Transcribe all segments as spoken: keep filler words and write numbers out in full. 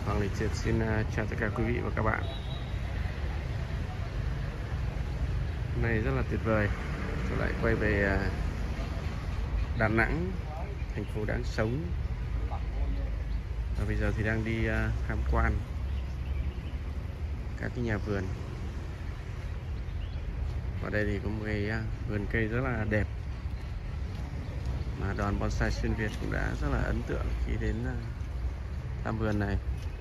Hoàng Lịch Triệt xin chào tất cả quý vị và các bạn. Hôm nay rất là tuyệt vời, tôi lại quay về Đà Nẵng, thành phố đáng sống. Và bây giờ thì đang đi tham quan các cái nhà vườn. Ở đây thì có một cái vườn cây rất là đẹp mà đoàn bonsai xuyên Việt cũng đã rất là ấn tượng khi đến thăm vườn này.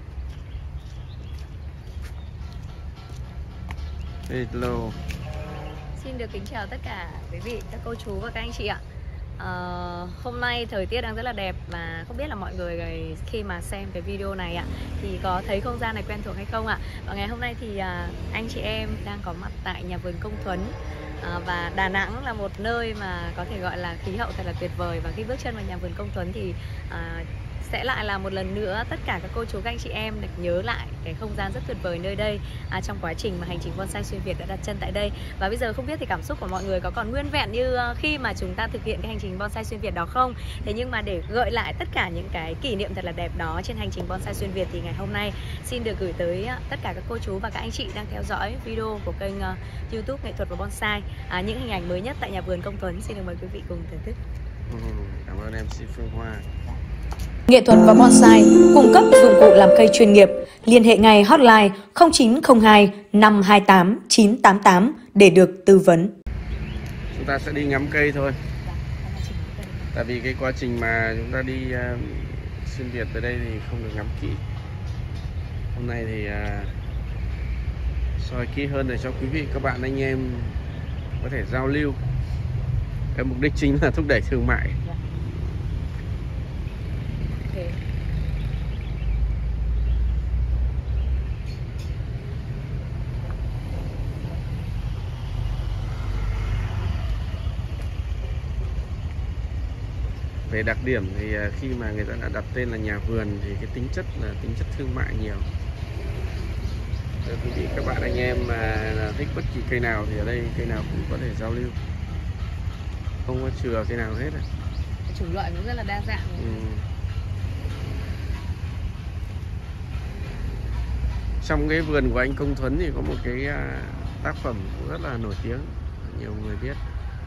Hello. Xin được kính chào tất cả quý vị, các cô chú và các anh chị ạ. à, Hôm nay thời tiết đang rất là đẹp và không biết là mọi người khi mà xem cái video này ạ thì có thấy không gian này quen thuộc hay không ạ. Và ngày hôm nay thì à, anh chị em đang có mặt tại nhà vườn Công Thuấn. À, và Đà Nẵng là một nơi mà có thể gọi là khí hậu thật là tuyệt vời. Và khi bước chân vào nhà vườn Công Thuấn thì à, sẽ lại là một lần nữa tất cả các cô chú các anh chị em được nhớ lại cái không gian rất tuyệt vời nơi đây à, trong quá trình mà hành trình bonsai xuyên Việt đã đặt chân tại đây. Và bây giờ không biết thì cảm xúc của mọi người có còn nguyên vẹn như khi mà chúng ta thực hiện cái hành trình bonsai xuyên Việt đó không. Thế nhưng mà để gợi lại tất cả những cái kỷ niệm thật là đẹp đó trên hành trình bonsai xuyên Việt thì ngày hôm nay xin được gửi tới tất cả các cô chú và các anh chị đang theo dõi video của kênh uh, YouTube Nghệ thuật và Bonsai à, những hình ảnh mới nhất tại nhà vườn Công Thuấn. Xin được mời quý vị cùng thưởng thức. Ừ, cảm ơn em xê Phương Hoa. Nghệ thuật và Bonsai cung cấp dụng cụ làm cây chuyên nghiệp. Liên hệ ngay hotline không chín không hai năm hai tám chín tám tám để được tư vấn. Chúng ta sẽ đi ngắm cây thôi. Tại vì cái quá trình mà chúng ta đi uh, xuyên Việt tới đây thì không được ngắm kỹ. Hôm nay thì uh, soi kỹ hơn để cho quý vị các bạn anh em có thể giao lưu. Cái mục đích chính là thúc đẩy thương mại. Về đặc điểm thì khi mà người ta đã đặt tên là nhà vườn thì cái tính chất là tính chất thương mại nhiều. Rồi quý vị các bạn anh em mà thích bất kỳ cây nào thì ở đây cây nào cũng có thể giao lưu, không có chừa cây nào hết. Chủng loại cũng rất là đa dạng. Ừ. Trong cái vườn của anh Công Thuấn thì có một cái tác phẩm cũng rất là nổi tiếng, nhiều người biết.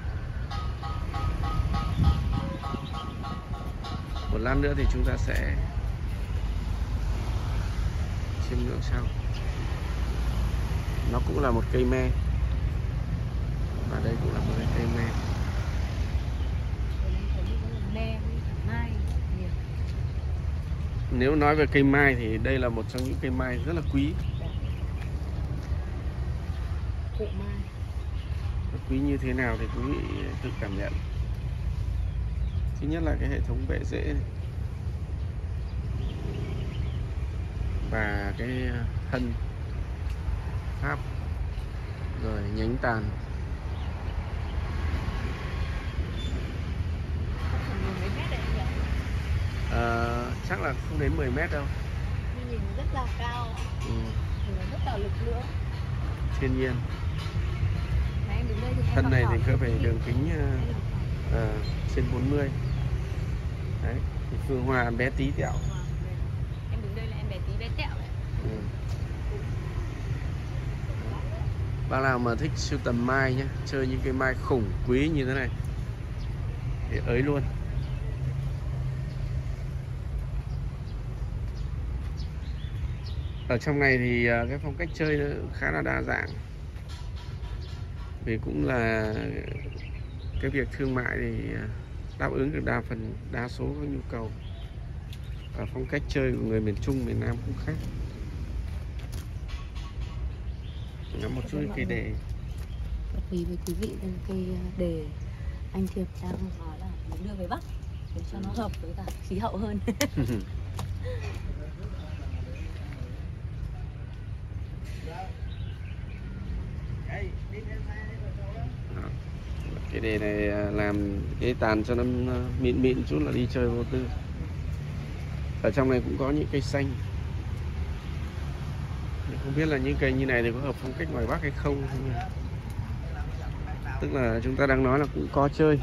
Một lát nữa thì chúng ta sẽ chiêm ngưỡng sau. Nó cũng là một cây me, và đây cũng là một cây me. Nếu nói về cây mai thì đây là một trong những cây mai rất là quý. Cụ mai. Nó quý như thế nào thì quý vị tự cảm nhận. Thứ nhất là cái hệ thống bệ rễ này. Và cái thân tháp, rồi nhánh tàn. À, chắc là không đến mười mét đâu. Nhìn rất là cao. Ừ. Rất là lực lượng. Thiên nhiên. Đây thì thân này thì có phải đường kính uh, uh, trên bốn mươi. Đấy, thì Phương Hoa bé tí tẹo. Em đứng đây là em bé tí bé tẹo đấy. Ừ. Bác nào mà thích sưu tầm mai nhá, chơi những cái mai khủng quý như thế này thì ới luôn. Ở trong này thì cái phong cách chơi nó khá là đa dạng. Vì cũng là cái việc thương mại thì đáp ứng được đa phần đa số các nhu cầu. Và phong cách chơi của người miền Trung, miền Nam cũng khác. Ngắm một chút cây đề. Quý với quý vị đây cây đề anh Thiệp đang nói là muốn đưa về Bắc để cho nó hợp với cả khí hậu hơn. Cái đề này làm cái tàn cho nó mịn mịn chút là đi chơi vô tư. Ở trong này cũng có những cây xanh. Không biết là những cây như này thì có hợp phong cách ngoài Bắc hay không. Tức là chúng ta đang nói là cũng có chơi.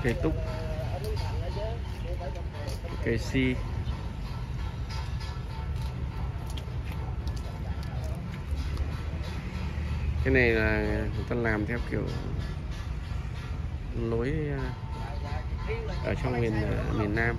cây túc, cây si. Cái này là người ta làm theo kiểu lối ở trong miền miền Nam.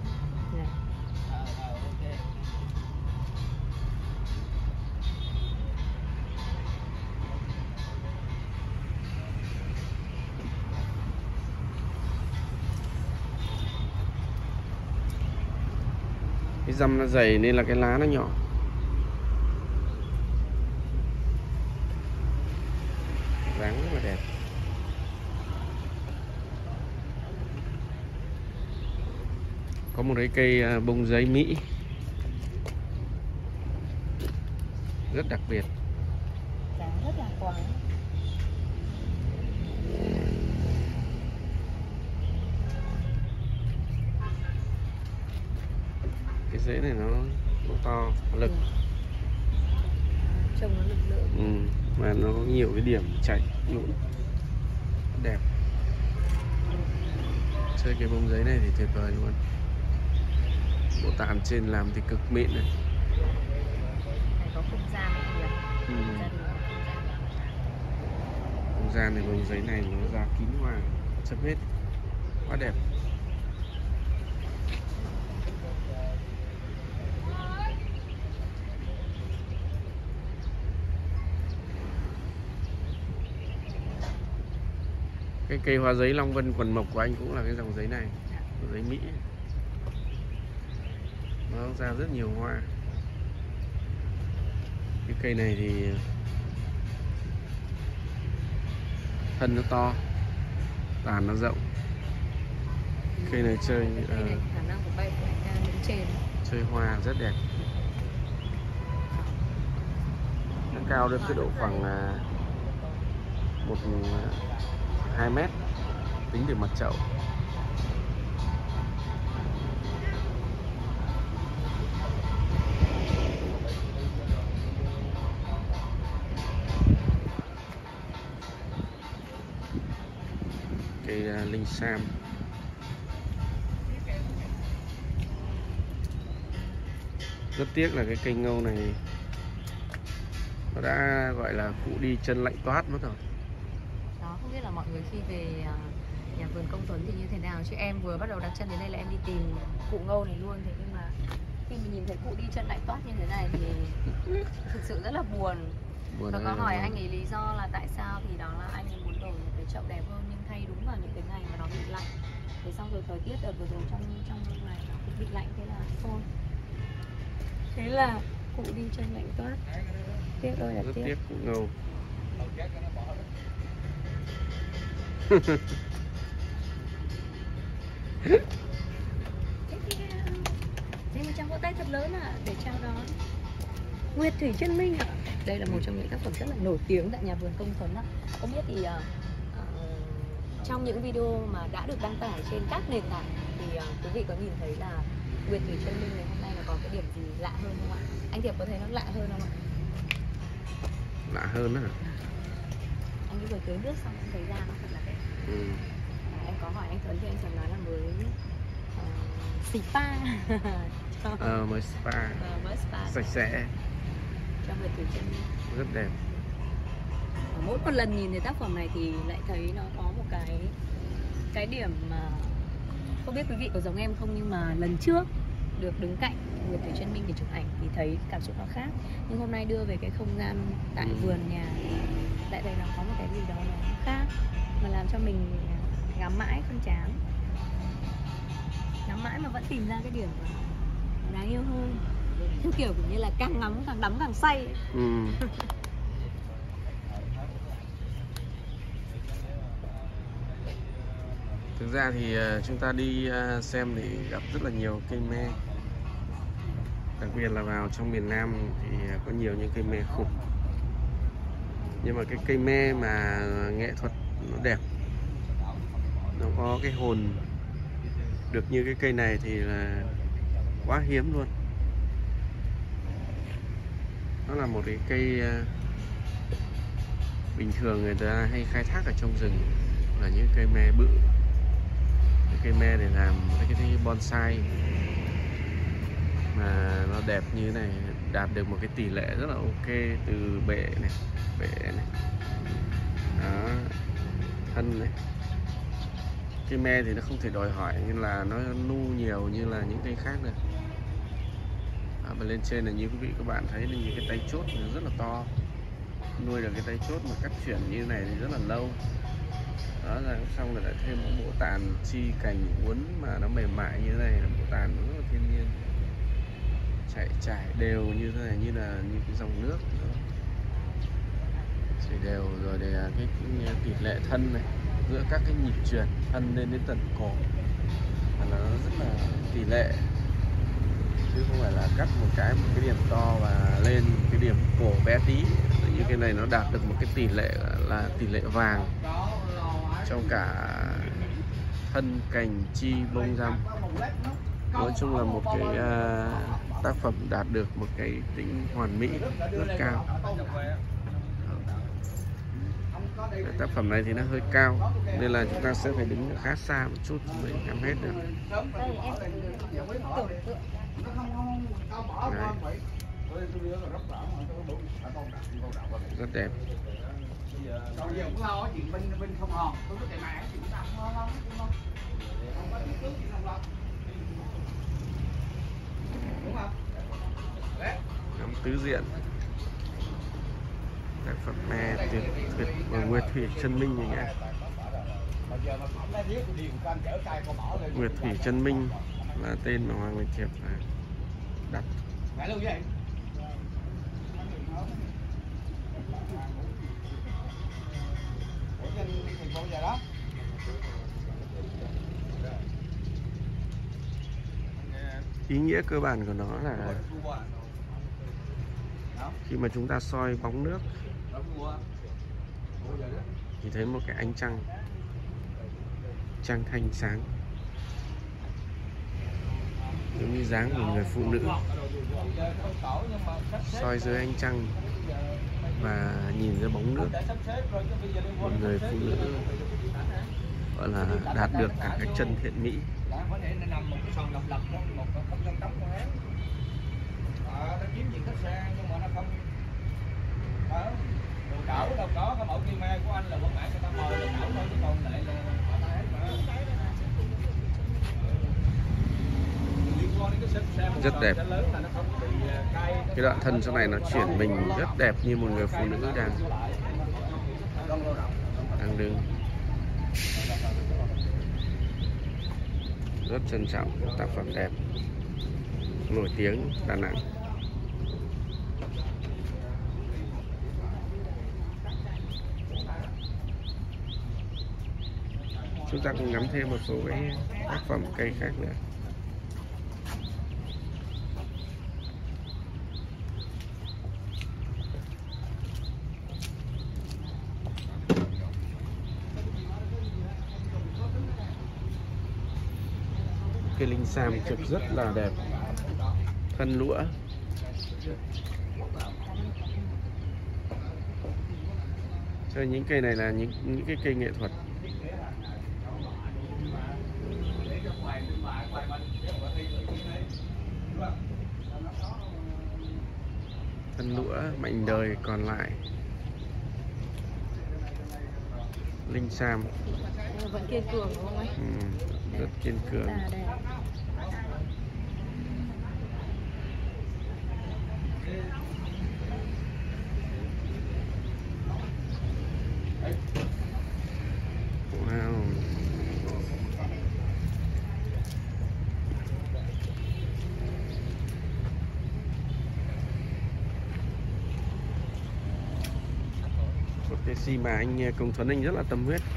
Cái răm nó dày nên là cái lá nó nhỏ. Dáng rất là đẹp. Có một cái cây bông giấy Mỹ rất đặc biệt. Dáng rất là quái. Cái rễ này nó, nó to, nó lực. Ừ. Trông nó lực lượng. Ừ. Và nó có nhiều cái điểm chảy nhũn đẹp. Chơi cái bông giấy này thì tuyệt vời luôn. Bộ tản trên làm thì cực mịn này. Này có không gian kìa. Ừ. Không gian này bông giấy này nó ra kín hoa chấm hết, quá đẹp. Cái cây hoa giấy Long Vân Quần Mộc của anh cũng là cái dòng giấy này, giấy Mỹ. Nó ra rất nhiều hoa. Cái cây này thì thân nó to, tàn nó rộng. Cây này chơi Cây này khả năng của bay phải cao đến trên. Chơi hoa rất đẹp. Nó cao được cái độ khoảng một hai mét tính từ mặt chậu. Cây linh sam. Rất tiếc là cái cây ngâu này nó đã gọi là cụ đi chân lạnh toát mất rồi. Đó, không biết là mọi người khi về nhà vườn Công Tuấn thì như thế nào, chứ em vừa bắt đầu đặt chân đến đây là em đi tìm cụ ngâu này luôn. Thế nhưng mà khi mình nhìn thấy cụ đi chân lạnh toát như thế này thì thực sự rất là buồn. buồn Và có hỏi buồn. Anh ấy lý do là tại sao, thì đó là anh ấy muốn đổi một cái chậu đẹp hơn nhưng thay đúng vào những cái ngày mà nó bị lạnh. Thế xong rồi thời tiết đợt vừa rồi trong trong ngày nó cũng bị lạnh, thế là thôi. Thế là cụ đi chân lạnh toát. Tiếc ơi là rất tiếc. tiếc cụ ngâu. Thế một tràng vỗ tay thật lớn ạ, à, để chào đón Nguyệt Thủy Chân Minh ạ. À. Đây là một trong những tác phẩm rất là nổi tiếng tại nhà vườn Công Tuấn ạ. À. Không biết thì uh, uh, trong những video mà đã được đăng tải trên các nền tảng thì uh, quý vị có nhìn thấy là Nguyệt Thủy Chân Minh ngày hôm nay là có cái điểm gì lạ hơn không ạ? Anh Thiệp có thấy nó lạ hơn không ạ? Lạ hơn á. Anh vừa tưới nước xong anh thấy ra nó thật là đẹp. Ừ. À, em có hỏi anh Tuấn thì anh Tuấn nói là mới uh, spa. Ờ, mới spa. Ờ, mới spa sạch sẽ. Cho Nguyệt Thủy Chân Minh. Rất đẹp. Và mỗi một lần nhìn thấy tác phẩm này thì lại thấy nó có một cái cái điểm mà không biết quý vị có giống em không, nhưng mà lần trước được đứng cạnh Nguyệt Thủy Chân Minh để chụp ảnh thì thấy cảm xúc nó khác, nhưng hôm nay đưa về cái không gian tại ừ. vườn nhà lại thấy nó có một cái gì đó nó khác mà làm cho mình ngắm mãi không chán, ngắm mãi mà vẫn tìm ra cái điểm đáng yêu hơn, theo kiểu cũng như là càng ngắm càng đắm càng say. Ừ. Thực ra thì chúng ta đi xem thì gặp rất là nhiều cây me, đặc biệt là vào trong miền Nam thì có nhiều những cây me khủng, nhưng mà cái cây me mà nghệ thuật nó đẹp, nó có cái hồn được như cái cây này thì là quá hiếm luôn. Nó là một cái cây bình thường người ta hay khai thác ở trong rừng là những cây me bự, cái cây me để làm cái cái bonsai mà nó đẹp như thế này, đạt được một cái tỷ lệ rất là ok, từ bệ này, bệ này, đó, thân này. Cây me thì nó không thể đòi hỏi như là nó nu nhiều như là những cây khác được. Đó, và lên trên là như quý vị các bạn thấy là những cái tay chốt nó rất là to, nuôi được cái tay chốt mà cắt chuyển như này thì rất là lâu. Đó, rồi xong rồi lại thêm một bộ tàn chi cành uốn mà nó mềm mại như thế này, là bộ tàn nó rất là thiên nhiên, chạy trải đều như thế này, như là như cái dòng nước chảy đều. Rồi đây là cái, cái tỷ lệ thân này giữa các cái nhịp chuyển thân lên đến tận cổ, và nó rất là tỷ lệ, chứ không phải là cắt một cái một cái điểm to và lên cái điểm cổ bé tí. Như cái này nó đạt được một cái tỷ lệ là tỷ lệ vàng trong cả thân, cành, chi, bông răm. Nói chung là một cái uh, tác phẩm đạt được một cái tính hoàn mỹ rất cao. Cái tác phẩm này thì nó hơi cao nên là chúng ta sẽ phải đứng khá xa một chút mới ngắm hết được. Đấy. Rất đẹp. Ngắm tứ diện. Tác phẩm me tuyệt tuyệt của Nguyệt Thủy Chân Minh này nhé. Nguyệt Thủy Chân Minh là tên mà Hoàng Minh Thiệp đặt. Ý nghĩa cơ bản của nó là khi mà chúng ta soi bóng nước thì thấy một cái ánh trăng, trăng thanh sáng, giống như dáng của người phụ nữ soi dưới ánh trăng và nhìn ra bóng nước. Một người phụ nữ gọi là đạt được cả cái chân thiện mỹ. Rất đẹp. Cái đoạn thân sau này nó chuyển mình rất đẹp, như một người phụ nữ đang đang đứng. Rất trân trọng, tác phẩm đẹp, nổi tiếng Đà Nẵng. Chúng ta cùng ngắm thêm một số cái tác phẩm cây khác nữa. Cây linh sam chụp rất là đẹp, thân lũa. Cho những cây này là những những cái cây nghệ thuật. Thân lũa mảnh đời còn lại. Linh sam vẫn kiên cường đúng không ấy? Ừ, rất kiên cường. Wow. Một cái gì mà anh Công Thuấn anh rất là tâm huyết,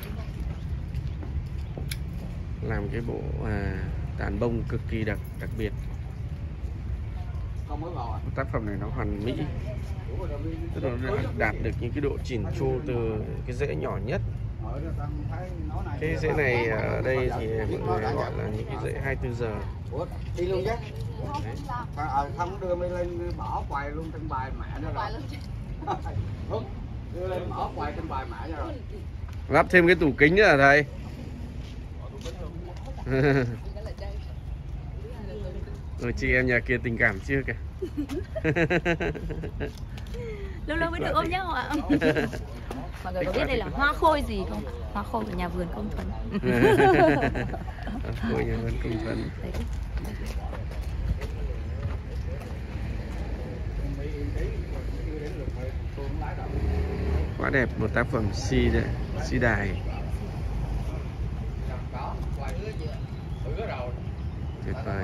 làm cái bộ à, tàn bông cực kỳ đặc đặc biệt. Tác phẩm này nó hoàn mỹ, tức là nó đạt được những cái độ chỉn chu từ cái rễ nhỏ nhất. Cái rễ này ở đây thì mọi người gọi là những cái rễ hai mươi tư giờ. Đi luôn chứ. Không đưa mình lên bỏ quài luôn trên bài mẹ nữa rồi. Đưa lên bỏ quài trên bài mẹ nữa rồi. Lắp thêm cái tủ kính nữa là thầy. Rồi chị em nhà kia tình cảm chưa kìa. Lâu lâu mới được ôm nhau ạ. Mọi người có biết đây là hoa khôi gì không? Hoa khôi của nhà vườn Công Thuấn. Khôi nhà vườn Công Thuấn. Quá đẹp, một tác phẩm si đấy, si đài. Tuyệt vời.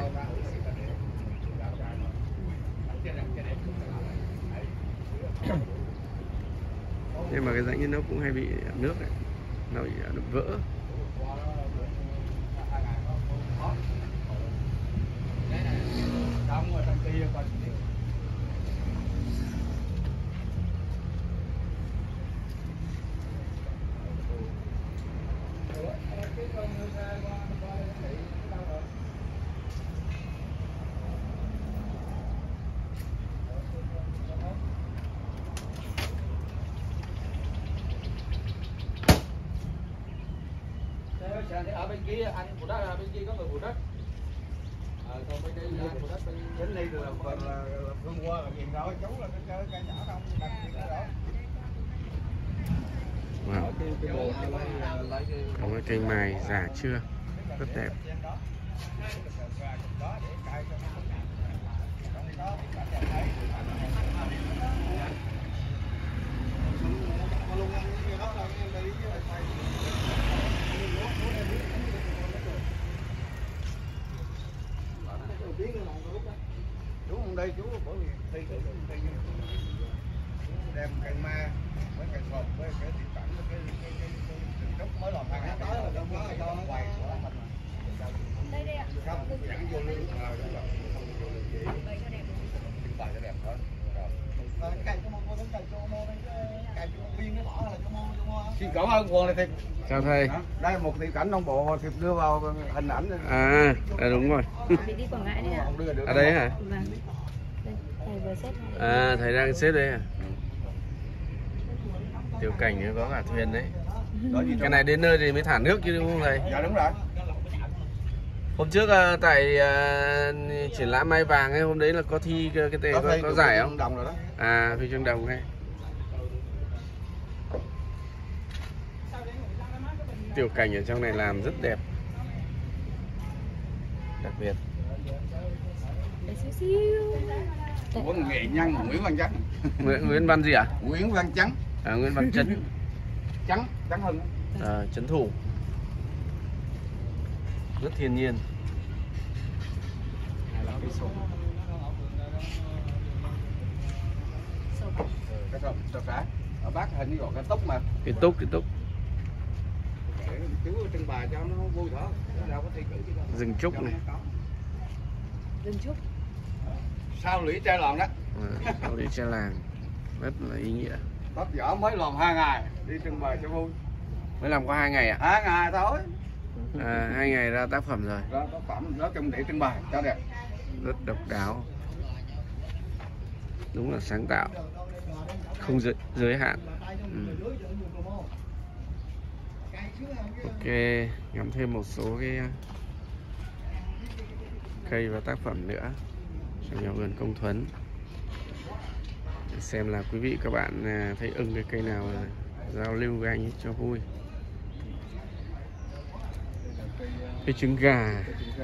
Nhưng mà cái rãnh như nó cũng hay bị nước ấy, nó bị vỡ. Ở bên kia anh phụ đất, bên kia có người phụ đất. Ờ, còn bên đây là anh phụ đất bên đến đây là phần là phương qua là nhìn rồi chú là cái cây nhỏ không đặt gì đó. Wow. Có cái cây mai già chưa, rất đẹp. Chú không đây chú bởi vì thi thử thi đem cây ma với cây sọt với cái thịt cảnh với cái cái cái cái trúc mới làm hàng đó là đâu có cho nó quay của mình. Đây đây ạ. Không, dẫn vô lưng mà đúng rồi. Không vô lưng gì. Bày cho đẹp. Bày cho đẹp thôi. Rồi. Cây cho mua đến cây cho mua đây cây cho viên nó bỏ là cho mua cho mua. Xin cảm ơn quần này thịt. Chào thầy. Đây là một thịt cảnh đông bộ thịt đưa vào hình ảnh. À, à đúng rồi. Chị đi Quảng Ngãi đấy ạ. Ở đây hả? Vâng. Đây, thầy vừa xếp này. À, thầy đang xếp đây à? Tiểu cảnh có cả thuyền đấy. Cái này đến nơi thì mới thả nước chứ đúng không thầy? Dạ đúng rồi. Hôm trước uh, tại uh, triển lãm Mai Vàng ấy, hôm đấy là có thi cái tề có, có, có giải không? Đồng rồi đó. À, huy chương đồng này. Tiểu cảnh ở trong này làm rất đẹp. Đặc biệt. Quân nghệ nhân Nguyễn Văn Chấn. Nguyễn Nguyễn Văn gì ạ? À? Nguyễn Văn Chấn. À, Nguyễn Văn Chấn. Chấn, Chấn Hưng. À, Chấn thủ. Rất thiên nhiên. Cái sọt, sọt cá. Ở bác hình như gọi cái túc mà. Cái túc, cái túc. Chú trưng bày cho nó vui thôi. Đâu có thi cử chứ đâu. Rừng trúc này. Rừng trúc. Sao lũy tre lòn đó. À, sau lũy tre làng. Rất là ý nghĩa. Tóc vỏ mới làm hai ngày đi trưng bày cho vui. Mới làm có hai ngày ạ? À? Hai ngày thôi. À, hai ngày ra tác phẩm rồi. Ra tác phẩm đó trong để trưng bày cho đẹp. Rất độc đáo. Đúng là sáng tạo. Không giới, giới hạn. Ừ. Ok, ngắm thêm một số cái cây và tác phẩm nữa trong nhà vườn Công Thuấn. Để xem là quý vị các bạn thấy ưng cái cây nào là giao lưu với anh ấy cho vui. Cây trứng gà.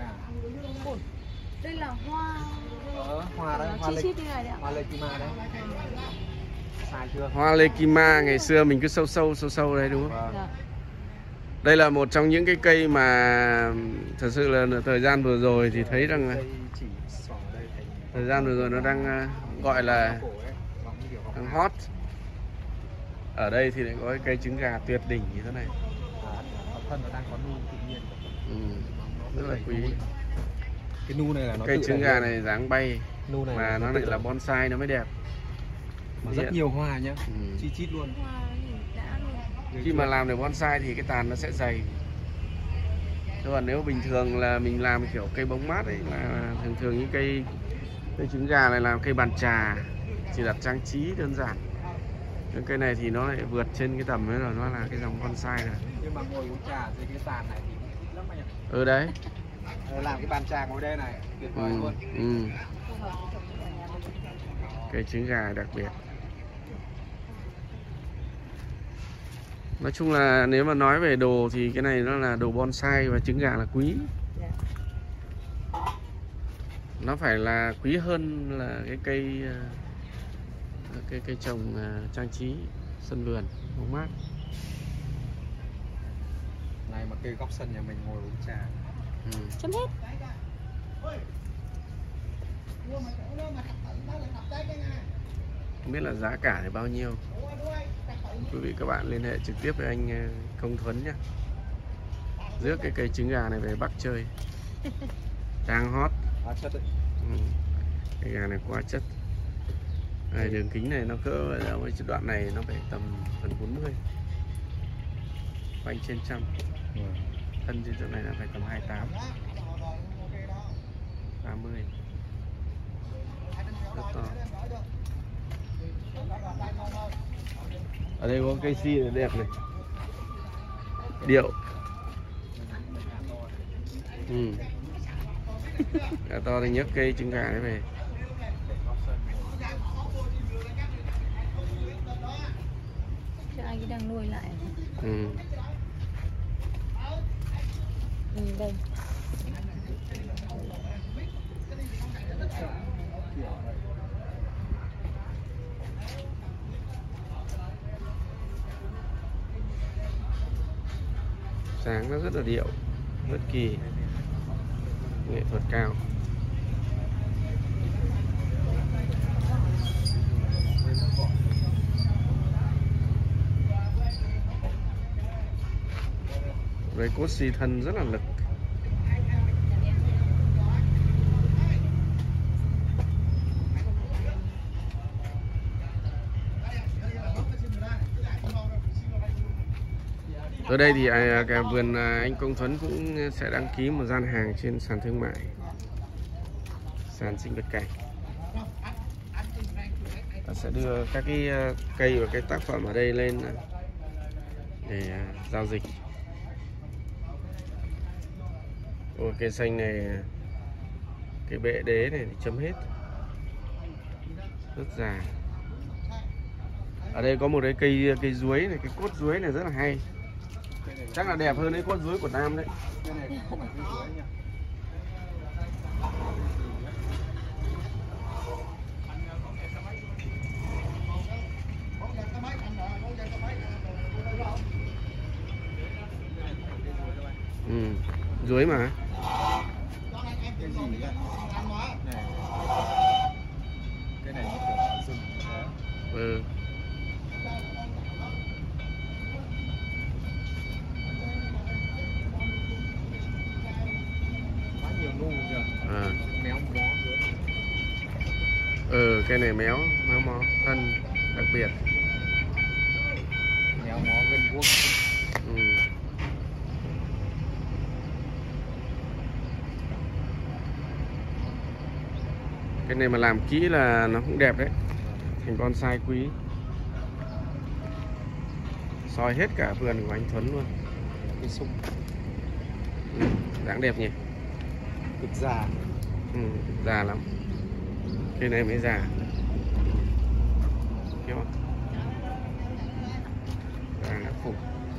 Đây là hoa. Ờ, hoa đấy, hoa chi chít như này đấy ạ. Hoa lê kim ma đấy. Sai chưa? Hoa lê kim ma ngày xưa mình cứ sâu sâu sâu sâu đây đúng không? Dạ. Đây là một trong những cái cây mà thật sự là thời gian vừa rồi thì thấy rằng thời gian vừa rồi nó đang gọi là đang hot. Ở đây thì lại có cái cây trứng gà tuyệt đỉnh như thế này. Thân nó đang có nu tự nhiên. Ừ, rất là quý. Cái nu này là nó cây trứng gà này dáng bay nu này mà nó lại là bonsai nó mới đẹp. Mà rất nhiều hoa nhá. Ừ. Chi chít luôn. Khi mà làm được bonsai thì cái tàn nó sẽ dày. Thế còn nếu bình thường là mình làm kiểu cây bóng mát ấy là thường thường những cây cây trứng gà này làm cây bàn trà chỉ đặt trang trí đơn giản. Cái cây này thì nó lại vượt trên cái tầm ấy rồi, nó là cái dòng bonsai rồi. Nhưng mà ngồi uống trà dưới cái tàn này thì lắm anh ạ. Ừ đấy. Làm cái bàn trà ngồi đây này tuyệt vời Ừ, luôn. ừ. Cây trứng gà đặc biệt. Nói chung là nếu mà nói về đồ thì cái này nó là đồ bonsai và trứng gà là quý. Nó phải là quý hơn là cái cây cái cây trồng trang trí sân vườn bóng mát. Này mà cây góc sân nhà mình ngồi uống trà. Ừ. Chấm hết. Không biết là giá cả thì bao nhiêu. Quý vị các bạn liên hệ trực tiếp với anh Công Thuấn nhé. Rước cái cây trứng gà này về Bắc chơi. Đang hot. Quá chất đấy. Ừ. Cây gà này quá chất. Này, đường kính này nó cỡ ở đoạn này nó phải tầm gần bốn mươi. Quanh trên trăm. Ừ. Thân trên chỗ này là phải tầm hai mươi tám. ba mươi. Rất to. Ở đây có cây si đẹp này. Điệu. Ừ. Gà to thì nhấc cây trứng gà đấy về. Chứ anh ấy đang nuôi lại. Ừ. Ừ, đây. Sáng nó rất là điệu, rất kỳ, nghệ thuật cao. Với cốt xi thân rất là lực. Ở đây thì à, cả vườn à, anh Công Thuấn cũng sẽ đăng ký một gian hàng trên sàn thương mại, sàn sinh vật cảnh. Ta sẽ đưa các cái uh, cây và cái tác phẩm ở đây lên uh, để uh, giao dịch. Ô, cây xanh này, cái bệ đế này thì chấm hết, rất già. Ở đây có một cái cây cây chuối này, cái cốt chuối này rất là hay. Chắc là đẹp hơn cái cốt chuối của Nam đấy. Cái này không phải cây chuối nha. Ừ, chuối mà. Cái gì vậy? Này. Cái này nó kiểu rừng. Ừ. Quá nhiều nu kìa. À. Méo mó nữa. Ừ, cây này méo, méo mó, thân đặc biệt. Méo mó gần vuông. Ừ. Cái này mà làm kỹ là nó cũng đẹp đấy, thành bonsai quý. Soi hết cả vườn của anh Thuấn luôn. Cái sung. Ừ, dáng đẹp nhỉ. Cực già. Ừ, già lắm. Cây này mới già. Hiểu không? Già đã phủ.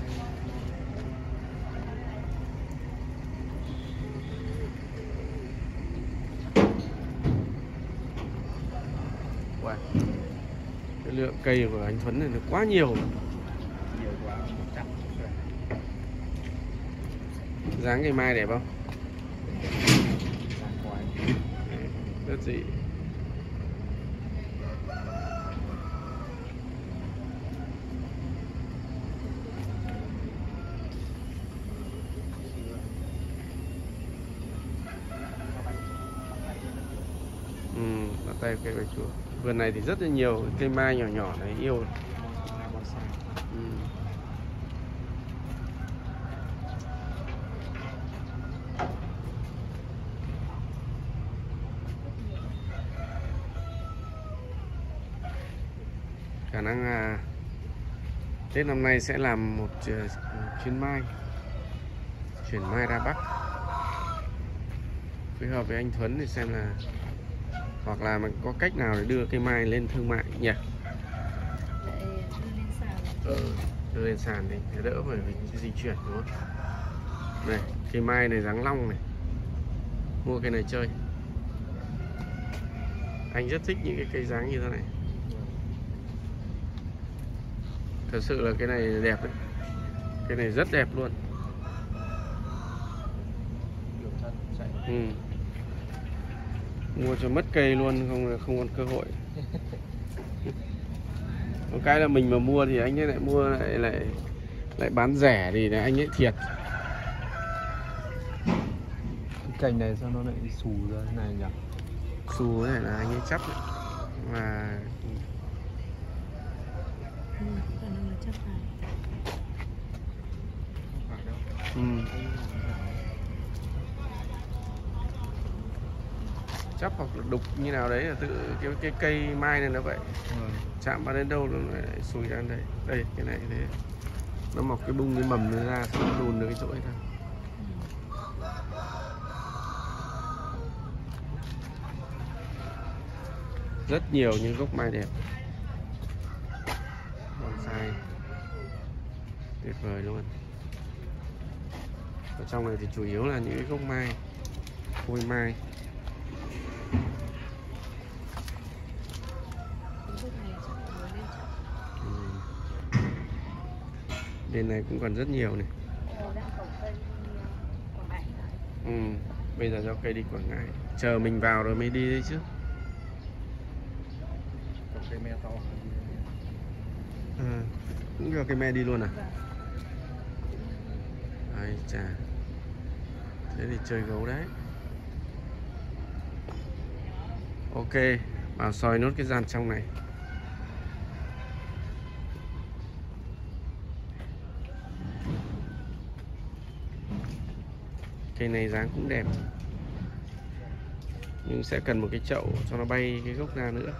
Wow. Cái lượng cây của anh Thuấn này nó quá nhiều. Nhiều quá chắc. Dáng cây mai đẹp không? Giang quái. Rất dị. Ừ, bắt tay cây bạch tuộc. Vườn này thì rất là nhiều cây mai nhỏ nhỏ này yêu. Ừ. Khả năng là Tết năm nay sẽ làm một chuyến mai. chuyển mai ra Bắc, phối hợp với anh Thuấn để xem là hoặc là mình có cách nào để đưa cây mai lên thương mại nhỉ? Để đưa lên sàn. Ừ, đưa lên sàn thì đỡ phải phải di chuyển đúng không? Này, cây mai này dáng long này, mua cây này chơi. Anh rất thích những cái cây dáng như thế này. Thật sự là cái này đẹp đấy. Cái này rất đẹp luôn. Ừ. Mua cho mất cây luôn, không không còn cơ hội. Một cái là mình mà mua thì anh ấy lại mua lại lại lại bán rẻ thì là anh ấy thiệt. Cái cành này sao nó lại xù ra thế này nhỉ? Xù này là anh ấy chắp đấy. Và Ừ, khả năng là chắc phải. Không phải đâu. ừ. Chắp hoặc là đục như nào đấy là tự cái cái cây mai này nó vậy. Ừ. Chạm vào đến đâu nó lại xùi ra đây. Đây cái này thế. Nó mọc cái bung cái mầm nó ra xong nó đùn được cái chỗ ấy ra. Rất nhiều những gốc mai đẹp. Bonsai tuyệt vời luôn. Ở trong này thì chủ yếu là những cái gốc mai, phôi mai. Ừ. Bên này cũng còn rất nhiều này. Ừ. Bây giờ cho cây đi Quảng Ngãi. Chờ mình vào rồi mới đi đấy chứ. Cây me to. À, cũng cho cây me đi luôn à? Ai chà. Thế thì chơi gấu đấy. Ok, vào soi nốt cái gian trong này. Cây này dáng cũng đẹp, nhưng sẽ cần một cái chậu cho nó bay cái gốc ra nữa.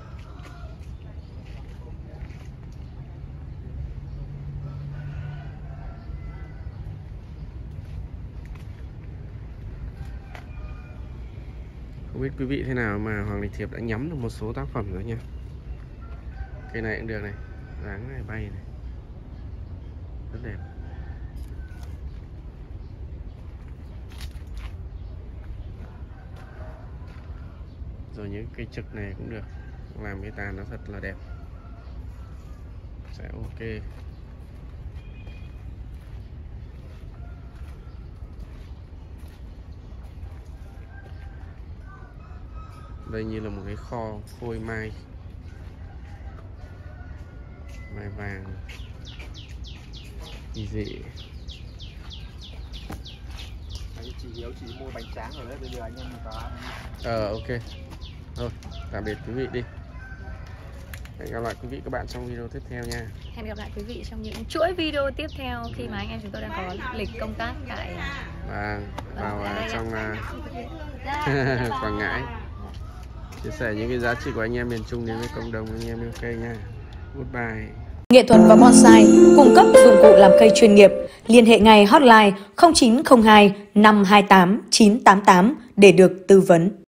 Không biết quý vị thế nào mà Hoàng Lịch Thiệp đã nhắm được một số tác phẩm rồi nha. Cây này cũng được này, dáng này bay này, rất đẹp. Rồi những cây trực này cũng được, làm cái tàn nó thật là đẹp, sẽ ok. Đây như là một cái kho phôi mai, mai vàng kỳ dị. Anh chị Hiếu chỉ mua bánh tráng rồi đấy, bây giờ anh em mình có. Ờ ok. Thôi, tạm biệt quý vị đi. Hẹn gặp lại quý vị các bạn trong video tiếp theo nha. Hẹn gặp lại quý vị trong những chuỗi video tiếp theo khi mà anh em chúng tôi đang có lịch công tác tại Và vào ở đây trong ạ. uh, Quảng Ngãi, chia sẻ những cái giá trị của anh em miền Trung đến với cộng đồng anh em yêu cây nha. Goodbye. Nghệ thuật và bonsai cung cấp dụng cụ làm cây chuyên nghiệp. Liên hệ ngay hotline không chín không hai năm hai tám chín tám tám để được tư vấn.